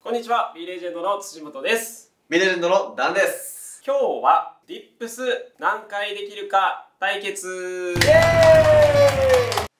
こんにちは、B レジェンドの辻本です。 B レジェンドのダンです。 今日はディップス何回できるか対決。 イエーイ。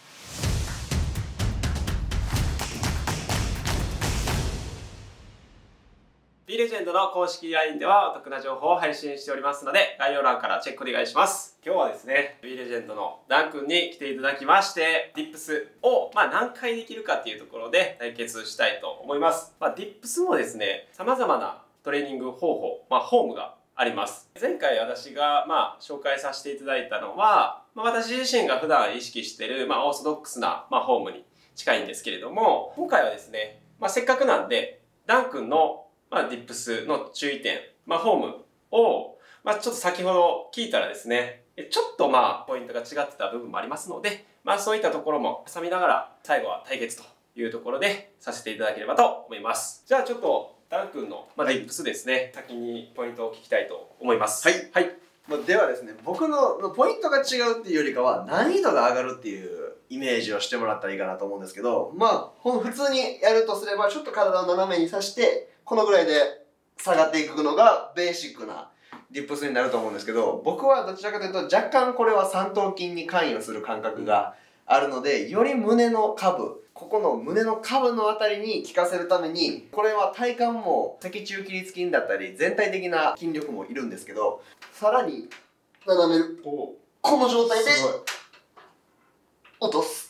B レジェンドの公式 LINE ではお得な情報を配信しておりますので、概要欄からチェックお願いします。今日はですね、B レジェンドのダン君に来ていただきまして、ディップスを何回できるかっていうところで対決したいと思います。ディップスもですね、様々なトレーニング方法、フォームがあります。前回私が紹介させていただいたのは、私自身が普段意識しているオーソドックスなフォームに近いんですけれども、今回はですね、せっかくなんでダン君のディップスの注意点、フォームを、ちょっと先ほど聞いたらですね、ちょっとポイントが違ってた部分もありますので、そういったところも挟みながら、最後は対決というところでさせていただければと思います。じゃあちょっと、ダン君のディップスですね、先にポイントを聞きたいと思います。 はい。はい。ではですね、僕のポイントが違うっていうよりかは、難易度が上がるっていうイメージをしてもらったらいいかなと思うんですけど、普通にやるとすれば、ちょっと体を斜めにさして、このぐらいで下がっていくのがベーシックなディップスになると思うんですけど、僕はどちらかというと若干これは三頭筋に関与する感覚があるので、より胸の下部、ここの胸の下部のあたりに効かせるために、これは体幹も脊柱起立筋だったり全体的な筋力もいるんですけど、さらに斜める、この状態で落とす。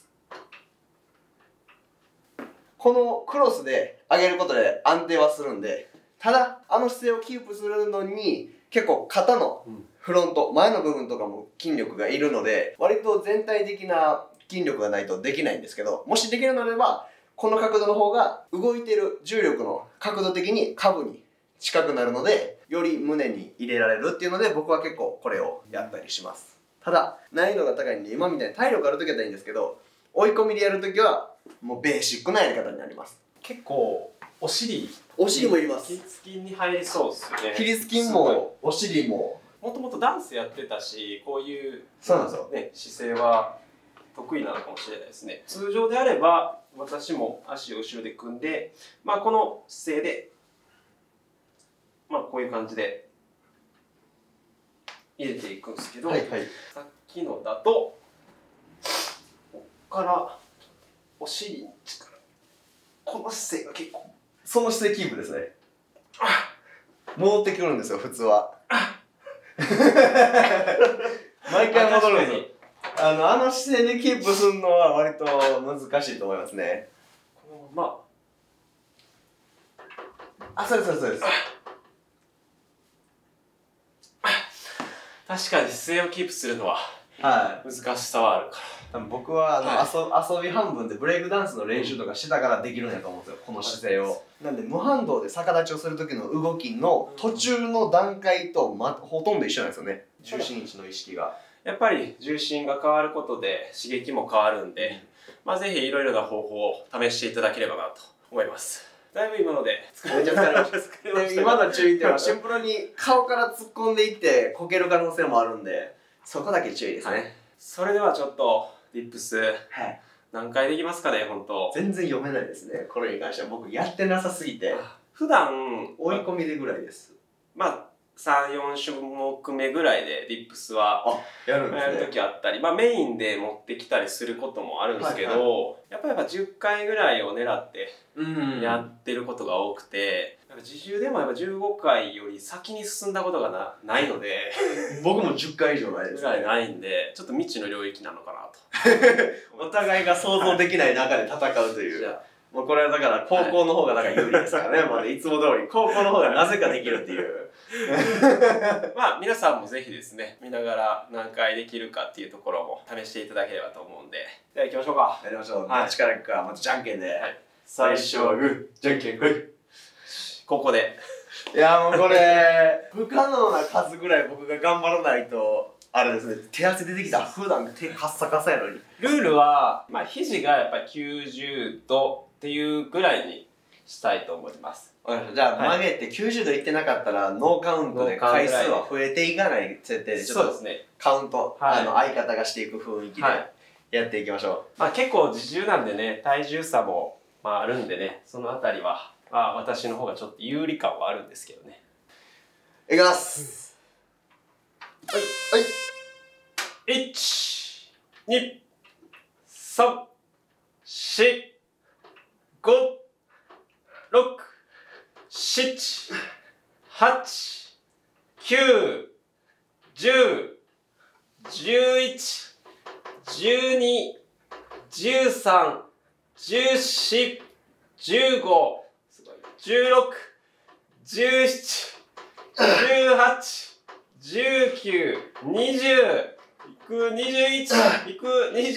このクロスで上げることで安定はするんで、ただあの姿勢をキープするのに結構肩のフロント、前の部分とかも筋力がいるので、割と全体的な筋力がないとできないんですけど、もしできるのであればこの角度の方が動いてる重力の角度的に下部に近くなるので、より胸に入れられるっていうので、僕は結構これをやったりします。ただ難易度が高いんで、今みたいに体力ある時だったらいいんですけど、追い込みでやるときはもうベーシックなやり方になります。 結構お尻もいります。 起立筋に入りそうですよね。 起立筋もお尻も。 もともとダンスやってたし、こういうそうなんですよ、 ね、姿勢は得意なのかもしれないですね。通常であれば私も足を後ろで組んで、この姿勢でこういう感じで入れていくんですけど、さっきのだとここからお尻に力、この姿勢が結構、 その姿勢キープですね。戻ってくるんですよ、普通は。毎回戻るんですよ。あの姿勢でキープするのは割と難しいと思いますね。 このまま、 そうです。 確かに姿勢をキープするのは難しさはあるから。 僕は遊び半分でブレイクダンスの練習とかしたからできるんやと思うんですよ、この姿勢を。なんで無反動で逆立ちをする時の動きの途中の段階とほとんど一緒なんですよね、重心位置の意識が。 やっぱり重心が変わることで刺激も変わるんで、ぜひいろいろな方法を試していただければなと思います。だいぶ今のでめっちゃ疲れました。今の注意点はシンプルに顔から突っ込んでいってこける可能性もあるんで、そこだけ注意ですね。 それではちょっとディップス何回できますかね、本当。 全然読めないですね、これに関しては。僕やってなさすぎて。 普段追い込みでぐらいです。 3、4種目目ぐらいでディップスはやる時あったり、メインで持ってきたりすることもあるんですけど、やっぱり10回ぐらいを狙ってやってることが多くて、自重でもやっぱ15回より先に進んだことがないので僕も10回以上ないですね。 ないんで、ちょっと未知の領域なのかなとお互いが想像できない中で戦うという。もうこれはだから高校の方が有利ですからね、いつも通り高校の方がなぜかできるっていう皆さんもぜひですね、見ながら何回できるかっていうところも試していただければと思うんで、では行きましょうか。 やりましょう。どっちからいくか、まずじゃんけんで。 最初はグー、じゃんけんほい。ここで。 いやもうこれ不可能な数ぐらい僕が頑張らないとあれですね、手汗出てきた。普段手カッサカサやのに。 ルールは肘がやっぱり90度っていうぐらいにしたいと思います。 じゃあ曲げて90度いってなかったらノーカウントで回数は増えていかない設定で、ちょっとカウント、相方がしていく雰囲気でやっていきましょう。 結構自重なんでね、体重差もあるんでね、そのあたりは私の方がちょっと有利感はあるんですけどね。 いきます。はいはい。 1、2、3、4、5、6、7、8、9、10、11、12、13、14、15、16、17、18、19、20、いく21、いく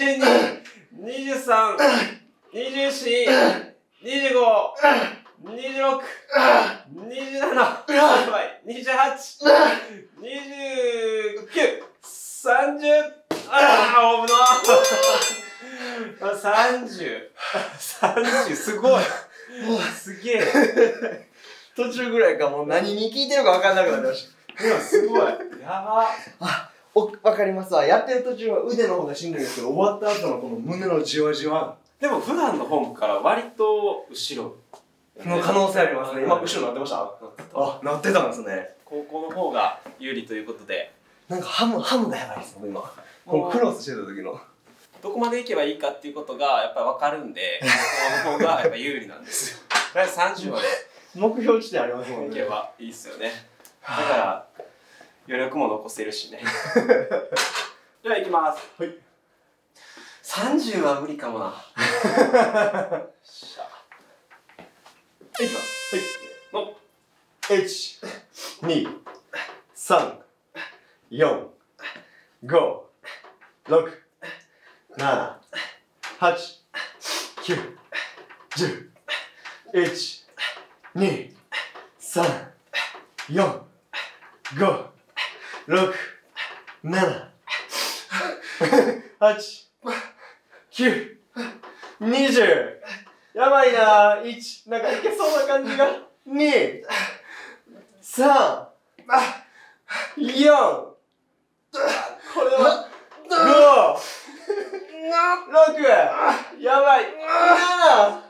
22、23、24、25、26、27、やばい、28、29、30、危な30、30、すごい。すげえ。 途中ぐらいかもう何に聞いてるか分かんなくなりました。 いや、すごい。やば。 分かりますわ。やってる途中は腕の方がしんどいんですけど、終わった後のこの胸のじわじわ。 でも普段のフォームから割と後ろの可能性ありますね。今後ろなってました？なってたんですね。 高校の方が有利ということで。 なんかハムがやばいですもん今。このクロスしてた時の。 どこまでいけばいいかっていうことがやっぱり分かるんで、高校の方がやっぱ有利なんですよ。とりあえず30まで目標地点ありますもんね。 いけばいいっすよね。だから余力も残せるしね。では行きます。 はい。 30は無理かもな。よっしゃ。いきます。はい。の。 1、2、3、4、5、6、7、8、9、10、1、2、3、4、5、6、7、8、9、20。やばいなぁ。1、なんかいけそうな感じが。2、3、4、これは、5、6、やばい、7、8、あ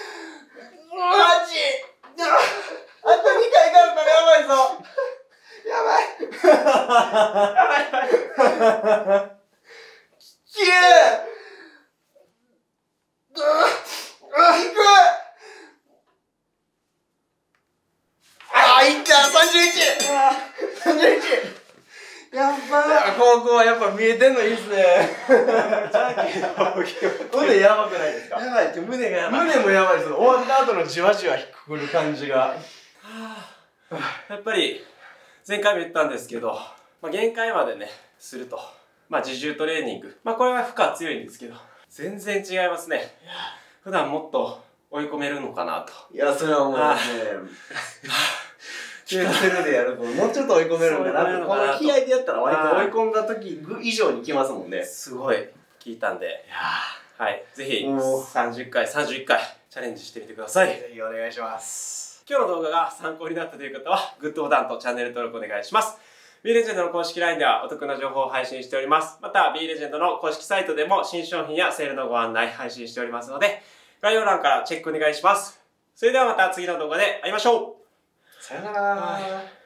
と2回かかるからやばいぞ。やばい。やばい。9、いく。いった。31。やっば。高校はやっぱ見えてんのいいっすね。腕やばくないですか？ やばいって胸がやばい。 胸もやばいです。終わった後のじわじわくる感じが。 やっぱり前回も言ったんですけど、限界までねすると、自重トレーニング、これは負荷強いんですけど全然違いますね。普段もっと追い込めるのかなと。 いや、それは思いますね。中セルでやるともうちょっと追い込めるんだなと。この気合でやったら割と追い込んだ時以上にきますもんね。 すごい聞いたんで、はい、ぜひ30回31回チャレンジしてみてください。 ぜひお願いします。 今日の動画が参考になったという方はグッドボタンとチャンネル登録お願いします。B レジェンドの公式 LINE ではお得な情報を配信しております。また B レジェンドの公式サイトでも新商品やセールのご案内配信しておりますので、概要欄からチェックお願いします。それではまた次の動画で会いましょう。 さよなら。